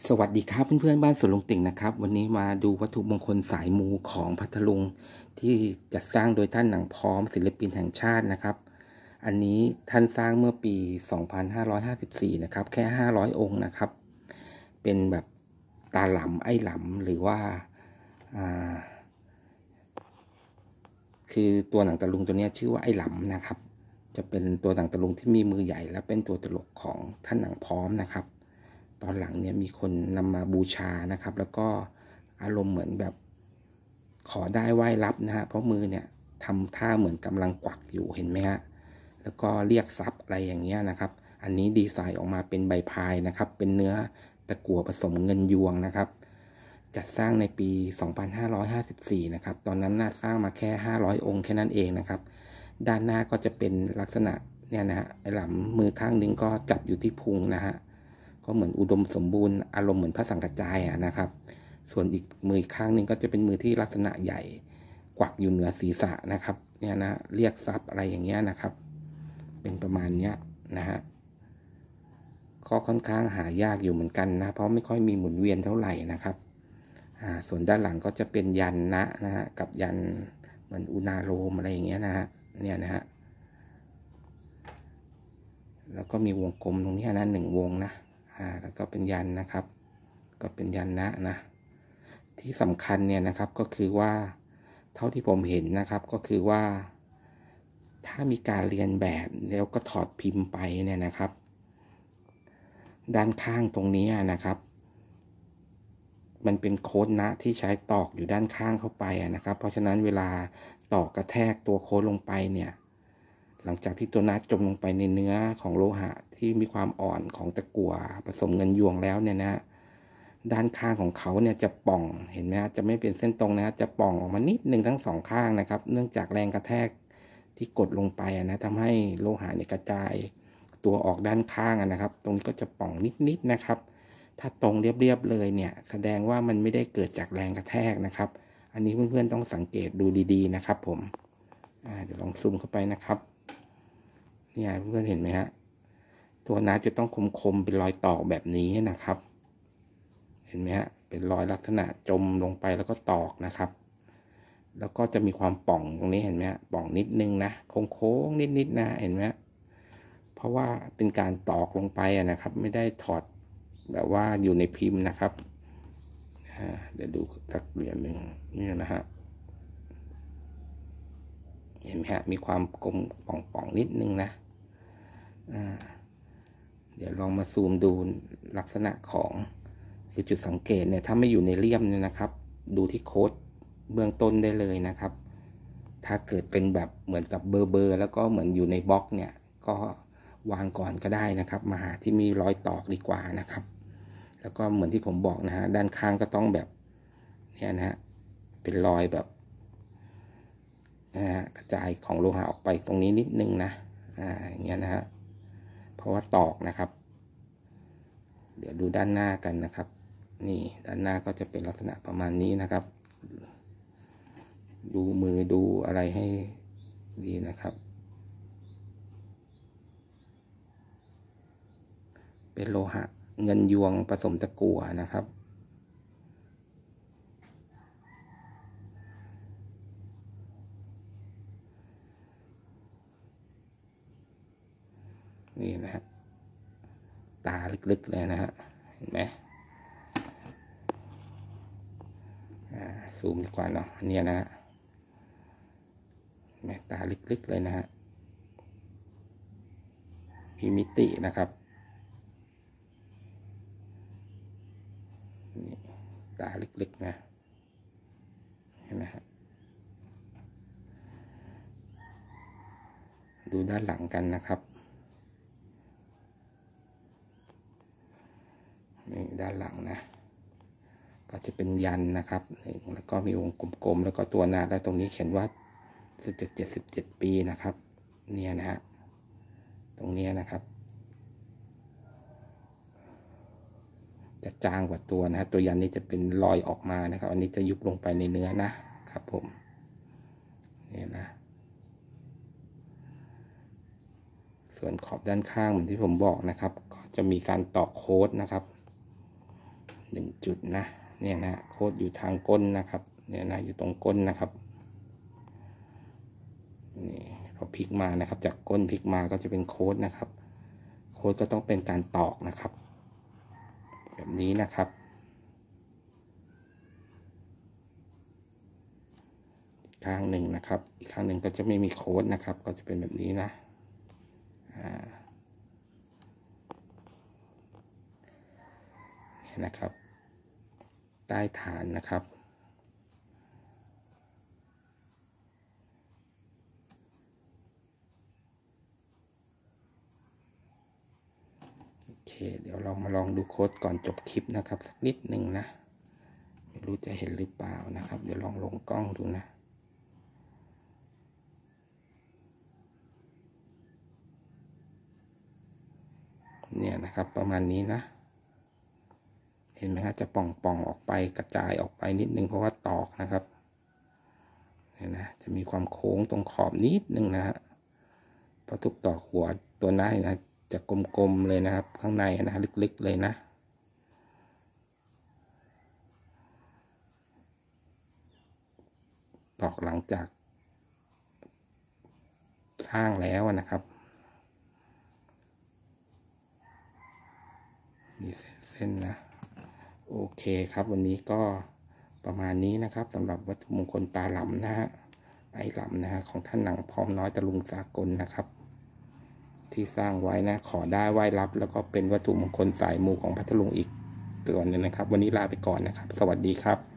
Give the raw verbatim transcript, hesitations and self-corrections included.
สวัสดีครับเพื่อนๆบ้านสวนลุงติ่งนะครับวันนี้มาดูวัตถุมงคลสายมูของพัทลุงที่จัดสร้างโดยท่านหนังพร้อมศิลปินแห่งชาตินะครับอันนี้ท่านสร้างเมื่อปีสองพันห้าร้อยห้าสิบสี่นะครับแค่ห้าร้อยองค์นะครับเป็นแบบตาหลำไอ้หลำหรือว่าอ่าคือตัวหนังตะลุงตัวนี้ชื่อว่าไอ้หลำนะครับจะเป็นตัวหนังตะลุงที่มีมือใหญ่และเป็นตัวตลกของท่านหนังพร้อมนะครับตอนหลังเนี่ยมีคนนำมาบูชานะครับแล้วก็อารมณ์เหมือนแบบขอได้ไหว้รับนะฮะเพราะมือเนี่ยทำท่าเหมือนกำลังกวักอยู่เห็นไหมฮะแล้วก็เรียกทรัพย์อะไรอย่างเงี้ยนะครับอันนี้ดีไซน์ออกมาเป็นใบพายนะครับเป็นเนื้อตะกั่วผสมเงินยวงนะครับจัดสร้างในปี สองพันห้าร้อยห้าสิบสี่ นะครับตอนนั้นน่าสร้างมาแค่ห้าร้อยองค์แค่นั้นเองนะครับด้านหน้าก็จะเป็นลักษณะเนี่ยนะฮะไอ้หลังมือข้างนึงก็จับอยู่ที่พุงนะฮะก็เหมือนอุดมสมบูรณ์อารมณ์เหมือนพระสังฆจายนะครับส่วนอีกมืออีกข้างนึงก็จะเป็นมือที่ลักษณะใหญ่กวักอยู่เหนือศีรษะนะครับเนี่ยนะเรียกทรัพย์อะไรอย่างเงี้ยนะครับเป็นประมาณเนี้ยนะฮะก็ค่อนข้างหายากอยู่เหมือนกันนะเพราะไม่ค่อยมีหมุนเวียนเท่าไหร่นะครับอ่าส่วนด้านหลังก็จะเป็นยันนะนะฮะกับยันเหมือนอุณาโลมอะไรอย่างเงี้ยนะฮะเนี่ยนะฮะแล้วก็มีวงกลมตรงนี้นะหนึ่งวงนะอ่าแล้วก็เป็นยันนะครับก็เป็นยันนะนะที่สำคัญเนี่ยนะครับก็คือว่าเท่าที่ผมเห็นนะครับก็คือว่าถ้ามีการเรียนแบบแล้วก็ถอดพิมพ์ไปเนี่ยนะครับด้านข้างตรงนี้นะครับมันเป็นโค้ดนะที่ใช้ตอกอยู่ด้านข้างเข้าไปนะครับเพราะฉะนั้นเวลาตอกกระแทกตัวโค้ดลงไปเนี่ยหลังจากที่ตัวนัดจมลงไปในเนื้อของโลหะที่มีความอ่อนของตะกั่วผสมเงินยวงแล้วเนี่ยนะด้านข้างของเขาเนี่ยจะป่องเห็นไหมฮะจะไม่เป็นเส้นตรงนะจะป่องออกมานิดนึงทั้งสองข้างนะครับเนื่องจากแรงกระแทกที่กดลงไปนะทำให้โลหะเนี่ยกระจายตัวออกด้านข้างนะครับตรงนี้ก็จะป่องนิดๆนะครับถ้าตรงเรียบๆเลยเนี่ยแสดงว่ามันไม่ได้เกิดจากแรงกระแทกนะครับอันนี้เพื่อนๆต้องสังเกตดูดีๆนะครับผมเดี๋ยวลองซูมเข้าไปนะครับเนี่ยเพื่อนๆเห็นไหมฮะตัวน้าจะต้องคมๆเป็นรอยต่อแบบนี้นะครับเห็นไหมฮะเป็นรอยลักษณะจมลงไปแล้วก็ตอกนะครับแล้วก็จะมีความป่องตรงนี้เห็นไหมฮะป่องนิดนึงนะโค้งๆนิดๆนะเห็นไหมเพราะว่าเป็นการตอกลงไปนะครับไม่ได้ถอดแบบว่าอยู่ในพิมพ์นะครับเดี๋ยวดูสักเหรียญหนึ่งนี่นะฮะเห็นไหมฮะมีความกลมป่องๆนิดนึงนะเดี๋ยวลองมาซูมดูลักษณะของคือจุดสังเกตเนี่ยถ้าไม่อยู่ในเลี่ยมเนี่ยนะครับดูที่โค้ดเบื้องต้นได้เลยนะครับถ้าเกิดเป็นแบบเหมือนกับเบอร์เบอร์แล้วก็เหมือนอยู่ในบล็อกเนี่ยก็วางก่อนก็ได้นะครับมาหาที่มีรอยตอกดีกว่านะครับแล้วก็เหมือนที่ผมบอกนะฮะด้านข้างก็ต้องแบบเนี่ยนะฮะเป็นรอยแบบนะฮะกระจายของโลหะออกไปตรงนี้นิดนึงนะอ่าอย่างเงี้ยนะฮะเพราะว่าตอกนะครับเดี๋ยวดูด้านหน้ากันนะครับนี่ด้านหน้าก็จะเป็นลักษณะประมาณนี้นะครับดูมือดูอะไรให้ดีนะครับเป็นโลหะเงินยวงผสมตะกั่วนะครับนี่นะฮะตาลึกๆเลยนะฮะเห็นไหมซูมดีกว่าเนาะอันนี้นะฮะแม่ตาลึกๆเลยนะฮะมีมิตินะครับตาลึกๆนะเห็นไหมฮะดูด้านหลังกันนะครับนี่ด้านหลังนะก็จะเป็นยันนะครับแล้วก็มีวงกลมๆแล้วก็ตัวนาแล้วตรงนี้เขียนว่าสิบเจ็ด เจ็ดสิบเจ็ดปีนะครับเนี่ยนะฮะตรงนี้นะครับจะจางกว่าตัวนะตัวยันนี้จะเป็นรอยออกมานะครับอันนี้จะยุบลงไปในเนื้อนะครับผมนี่นะส่วนขอบด้านข้างเหมือนที่ผมบอกนะครับก็จะมีการตอกโค้ดนะครับหนึ่งจุดนะเนี่ยนะโค้ดอยู่ทางก้นนะครับเนี่ยนะอยู่ตรงก้นนะครับนี่พอพลิกมานะครับจากก้นพลิกมาก็จะเป็นโค้ดนะครับโค้ดก็ต้องเป็นการตอกนะครับแบบนี้นะครับข้างหนึ่งนะครับอีกข้างหนึ่งก็จะไม่มีโค้ดนะครับก็จะเป็นแบบนี้นะนี่นะครับใต้ฐานนะครับโอเคเดี๋ยวเรามาลองดูโค้ดก่อนจบคลิปนะครับสักนิดหนึ่งนะไม่รู้จะเห็นหรือเปล่านะครับเดี๋ยวลองลงกล้องดูนะเนี่ยนะครับประมาณนี้นะเห็นไหมครับจะป่องๆออกไปกระจายออกไปนิดนึงเพราะว่าตอกนะครับเนี่ยนะจะมีความโค้งตรงขอบนิดนึงนะฮะเพราะทุกตอกหัวตัวหน้านะจะกลมๆเลยนะครับข้างในนะลึกๆเลยนะตอกหลังจากสร้างแล้วนะครับมีเส้นๆนะโอเคครับวันนี้ก็ประมาณนี้นะครับสำหรับวัตถุมงคลตาหลำนะฮะไอหลำนะฮะของท่านหนังพร้อมน้อยตะลุงสากลนะครับที่สร้างไว้นะขอได้ไหว้รับแล้วก็เป็นวัตถุมงคลสายมูของพัทลุงอีกตัวหนึ่งนะครับวันนี้ลาไปก่อนนะครับสวัสดีครับ